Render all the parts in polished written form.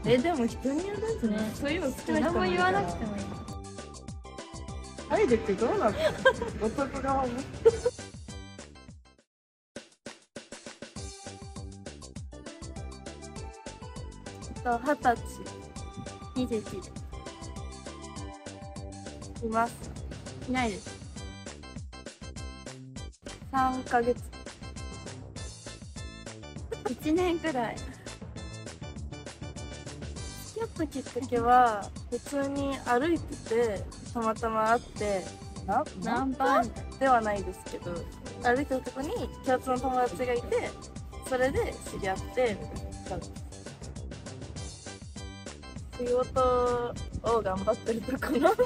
でも人によるんじゃない？そういうの好きな人もいるから。 何も言わなくてもいい。 アイデってどうなの？男側も。20歳。 21で。 います。 いないです。 3ヶ月。 1年くらい。 付き合ったきっかけは普通に歩いててたまたま会ってナンパではないですけど、歩いてるとこに共通の友達がいて、それで知り合って仕事を頑張ってるところ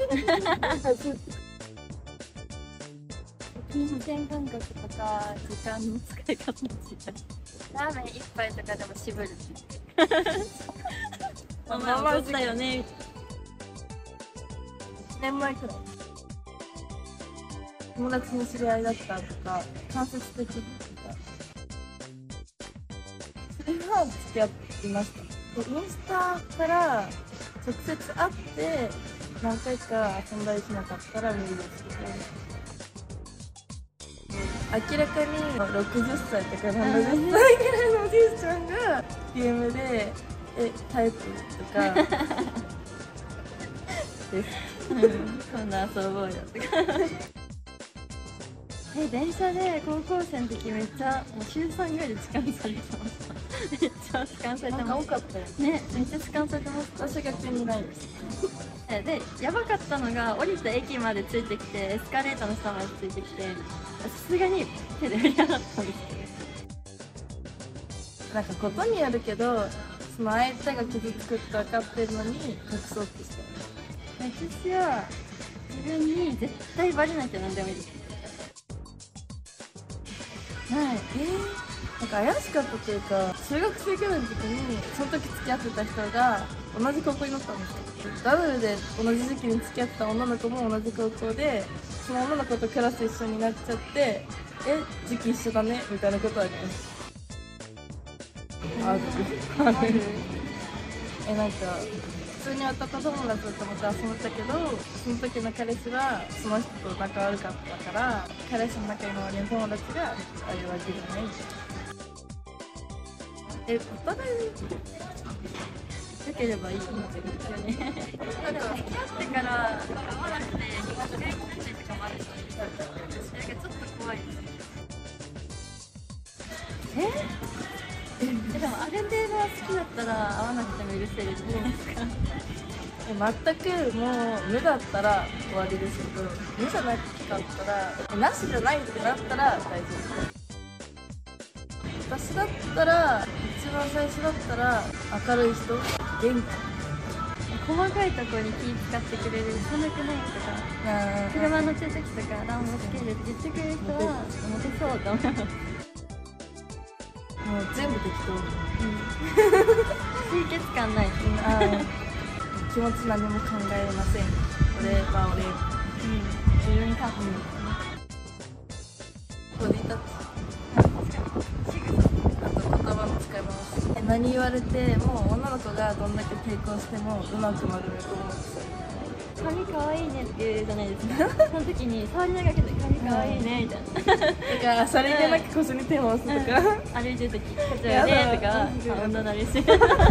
金銭感覚とか時間の使い方も違う。ラーメン1杯とかでも渋る。お前怒ったよね。 1年前くらい友達の知り合いだったとか間接的にとか、それは付き合いました。インスタから直接会って何回か遊んだりしなかったら無理ですけど、明らかに60歳とか70歳ぐらいのおじいちゃんが DM でタイプとかです今度遊ぼうよとか。電車で高校生の時めっちゃもう週3ぐらいで痴漢されてました。めっちゃ痴漢されてなんか多かったよね。めっちゃ痴漢されてました。 私が急にないです。 で、やばかったのが降りた駅までついてきてエスカレーターの下までついてきて、さすがに手で振り上がったんですけど、 なんかことによるけど、その相手が傷つくって分かってるのに隠そうとした。 私は自分に絶対バレなきゃなんでもいいです。 はい。なんか怪しかったというか、中学生くらいの時にその時付き合ってた人が同じ高校になったんですよ。ダブルで同じ時期に付き合った女の子も同じ高校で、その女の子とクラス一緒になっちゃって、時期一緒だねみたいなことはあります。なんか普通に男友達と思って遊んでたけど、その時の彼氏はその人と仲悪かったから、彼氏の仲いいの割に友達があれは自分ないって。お互い良ければいいと思ってるんですよね。でも付き合ってから会わなくて仲良くなったりとかもあるし、なんかちょっと怖いです。でもある程度は好きだったら会わなくても許せるじゃないですか。 全くもう無だったら終わりですけど、無じゃなかったら、なしじゃないってなったら大丈夫。私だったら、一番最初だったら明るい人、元気、 細かいところに気使ってくれる、寒くないとか車乗ってる時とか暖房つけるって言ってくれる人はモテそうと思います。 もう全部適当。 清潔感ない。 気持ち何も考えません。俺は俺。 自分に勝つんボディタッチ。あと言葉の使い回し。何言われても女の子がどんだけ抵抗してもうまく丸め込むんですよ。 髪かわいいねって言うじゃないですか。その時に触りながら髪かわいいねみたいな。 だからさりげなく腰に手を押すとか、 歩いてる時こちらでとか女なりし。 使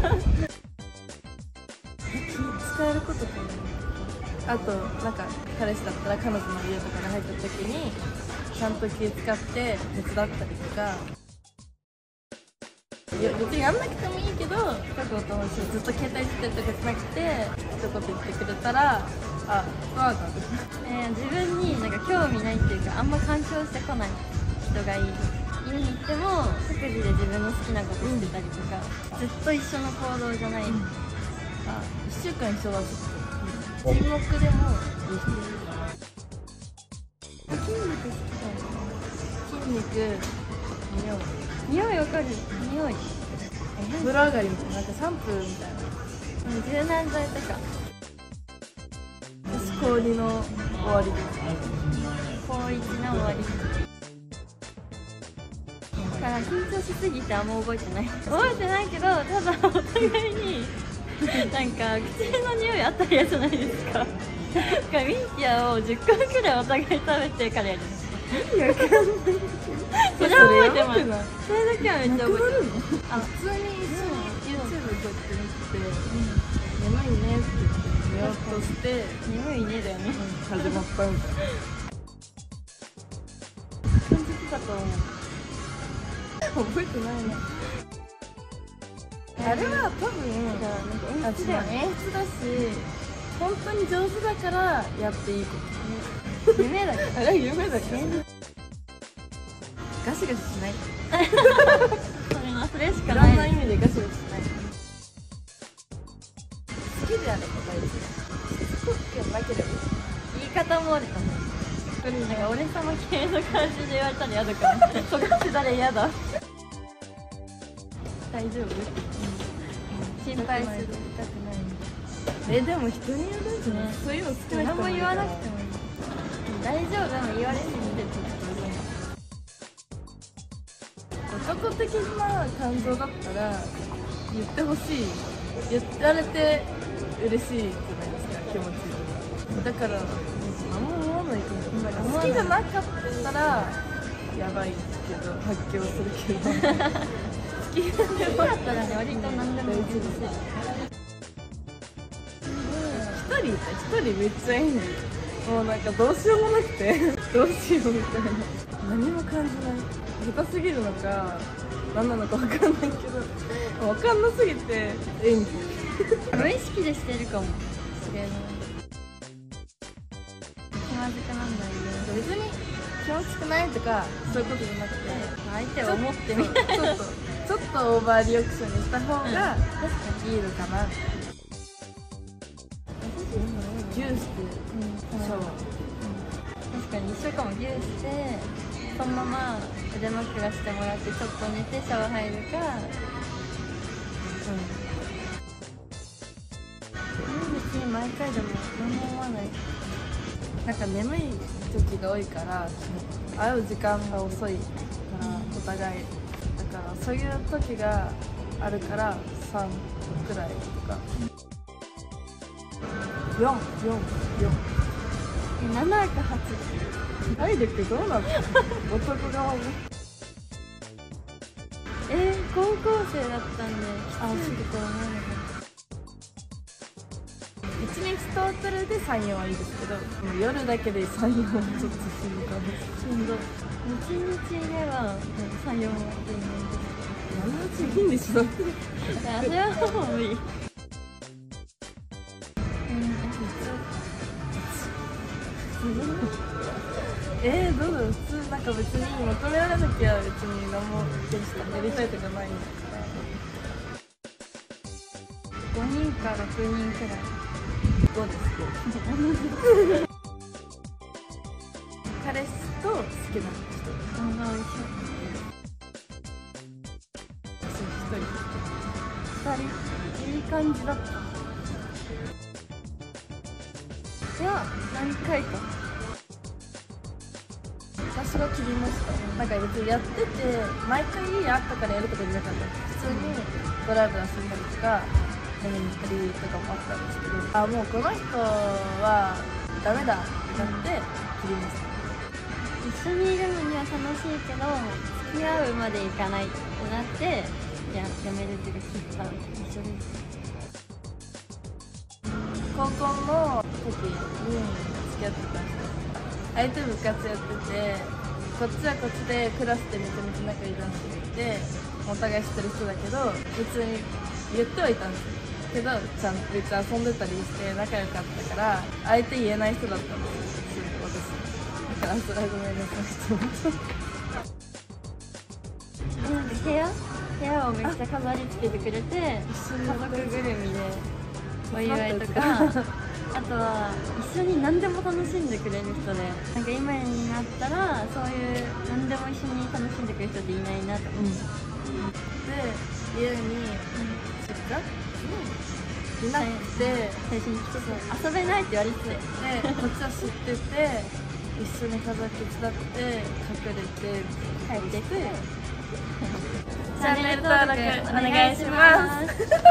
えることかな。あとなんか彼氏だったら彼女の家とかに入った時にちゃんと気使って手伝ったりとか。別にやんなくてもいいけど、深くお友達ずっと携帯してるとかじゃなくて一言言ってくれたら、あ、そうなんだ。 自分になんか興味ないっていうか、あんま干渉してこない人がいい。家に行っても各自で自分の好きなことしてたりとか、ずっと一緒の行動じゃない。 1週間一緒はずっと沈黙でもいい人。 筋肉好きだよね。 筋肉、 匂いわかる。匂い。 風呂上がりみたいな、なんかシャンプーみたいな。 柔軟剤とか。 私高2の終わりです。 高1の終わり。だから緊張しすぎてあんま覚えてない。覚えてないけど、ただお互いになんか口の匂いあったら嫌じゃないですか。なんかミンティアを10個くらいお互い食べてからやる。それは覚えてます。それだけはめっちゃ覚えてる。 普通に一緒に YouTube こうやって見てて「眠いね」って言って寝ようとして眠いねだよね。 始まったみたいな感じてたと思う。覚えてないな。あれは多分演出だよね。 演出だし本当に上手だからやっていいこと。 夢だけど。 あれは夢だからガシガシしないそれしかいろんなない。 意味でガシガシしない好きであれば大事しつこくなければ言い方もあるかも。なんか俺様系の感じで言われたら嫌だから。そっち誰嫌だ。 大丈夫心配する。 でも人によるんじゃない、そういうの好きな人何も言わなくてももいい。大丈夫でも言われすぎて男的な感情だったら言ってほしい、言ってられて嬉しいじゃないですか、気持ちだから何も思わないと思う。なんか好きじゃなかったらやばいけど発狂するけど好きだったらね、割と何でも言ってほしい。 一人めっちゃいいのよ。もうなんかどうしようもなくてどうしようみたいな、何も感じない。下手すぎるのか何なのか分かんないけど分かんなすぎて演技無意識でしてるかもしれない。気まずくなんないよ。 別に気持ちくないとかそういうことじゃなくて、 相手を思ってみたい。 ちょっとオーバーリアクションにした方がいいのかな。ギューしてシャワー、 確かに一緒かも。ギューしてそのまま腕枕してもらってちょっと寝てシャワー入るか。別に毎回でも何も思わない。 なんか眠い時が多いから会う時間が遅いからお互いだからそういう時があるから3くらいとか4 7か8。 体力どうなって男側も高校生だったんできついと思わなかった。 1日トータルで3、4はいいですけど、もう夜だけで3、4はちょっとしんどい。 しんどい。1日では3、4は何日いいんでしょ。 それはもう無理。 どうだろう。普通なんか別に求められなきゃ別に何もやりたいとかないんだ 5人か6人くらい。 どうですか。彼氏と好きな人一 2人いい感じだった。いや何回か私が切りました。なんか別にやってて毎回会ったからやるとかじゃなかった。普通にドライブ遊んだりとか飲みに行ったりとかもあったんですけど、もうこの人はダメだってなって切りました。 一緒にいるのには楽しいけど付き合うまでいかないってなってやめるっていうか切った。一緒です。 高校の時に付き合ってた人、相手部活やってて、こっちはこっちでクラスでめちゃめちゃ仲いい男子がいて、お互い知ってる人だけど別に言ってはいたんですよけど、ちゃんと別に遊んでたりして仲良かったから相手言えない人だったんですよ、私。だからそれはごめんなさい。 なんか部屋をめっちゃ飾り付けてくれて、家族ぐるみでお祝いとかあとは一緒に何でも楽しんでくれる人で、なんか今になったらそういう何でも一緒に楽しんでくれる人っていないなと思って、 で家に実家いなくて最初に来てて遊べないって言われてて、 でこっちは知ってて一緒に飾り手伝って隠れて帰ってきてチャンネル登録お願いします。